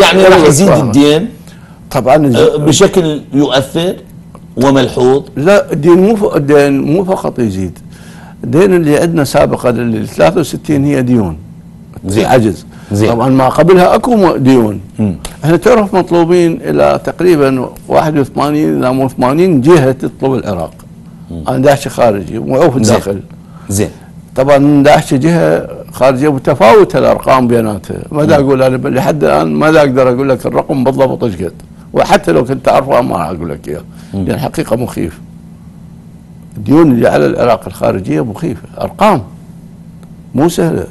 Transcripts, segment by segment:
يعني راح يزيد الدين طبعا بشكل يؤثر وملحوظ. لا الدين مو فقط يزيد، الدين اللي عندنا سابقا اللي 63 هي ديون زين عجز. زين. طبعا ما قبلها اكو ديون. احنا تعرف مطلوبين الى تقريبا 81 الى مو 80 جهه تطلب العراق. انا داعش خارجي ومعوف الداخل. زين. طبعا داعش جهه خارجيه متفاوته الارقام بيناتها، ما دا اقول انا لحد الان ما دا اقدر اقول لك الرقم بالضبط ايش قد، وحتى لو كنت اعرفه ما راح اقول لك اياه، لان حقيقه مخيف. الديون اللي على العراق الخارجيه مخيفه، ارقام مو سهله.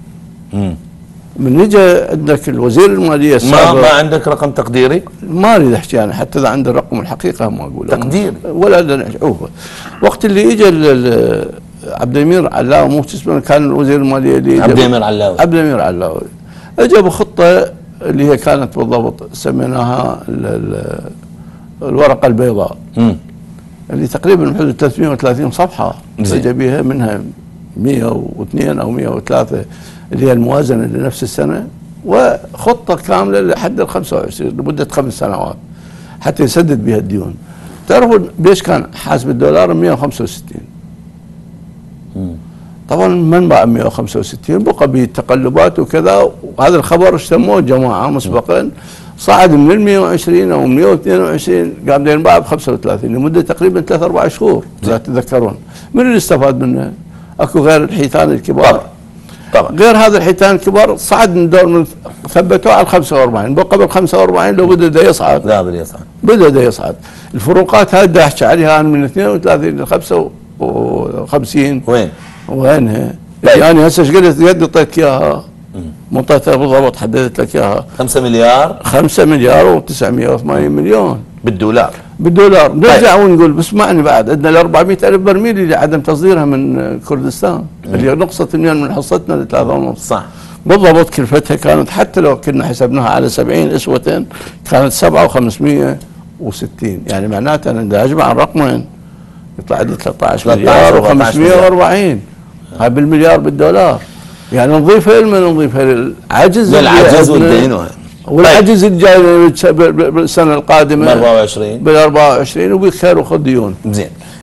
من نجي عندك الوزير الماليه السابق ما عندك رقم تقديري؟ ما اريد احكي انا، حتى اذا عندي الرقم الحقيقه ما اقول تقديري ولا بدنا نشوفه. وقت اللي اجى عبد الامير علاوي، مو اسمه كان الوزير الماليه اللي عبد الامير علاوي. عبد الامير علاوي اجى بخطه اللي هي كانت بالضبط سميناها الورقه البيضاء. اللي تقريبا بحدود 330 صفحه اجى بها منها 102 او 103 اللي هي الموازنه لنفس السنه، وخطه كامله لحد ال 25 لمده 5 سنوات حتى يسدد بها الديون. تعرفوا بيش كان حاسب الدولار 165. طبعا من باع 165 بقى بالتقلبات وكذا، وهذا الخبر سموه جماعه مسبقا، صعد من ال 120 او 122 قام ينباع ب 35 لمده تقريبا 3 4 شهور اذا تتذكرون. من اللي استفاد منه؟ اكو غير الحيتان الكبار. طبعا غير هذا الحيتان الكبار صعد من دور من ثبتوه على 45، بقى بال 45 لو بدا يصعد. لا بدا يصعد. بدا يصعد. الفروقات هذه احكي عليها انا من 32 ل 55. وينها؟ يعني هسه ايش قد اعطيتك اياها؟ مو اعطيتها بالضبط، حددت لك اياها 5 مليار 5 مليار و980 مليون بالدولار. نرجع ونقول بس اسمعني، بعد عندنا ال 400,000 برميل اللي عدم تصديرها من كردستان اللي نقصت من حصتنا ل 3.5. صح بالضبط. كلفتها كانت حتى لو كنا حسبناها على 70 اسوه كانت 7,560، يعني معناتها انا اجمع الرقمين يطلع عندي 13 مليار و540. هاي بالمليار بالدولار، يعني نضيفها لمن نضيفها للعجز والدين والعجز الجاي بالسنه القادمه بال 24 بال 24 وبخير وخذ ديون. زين.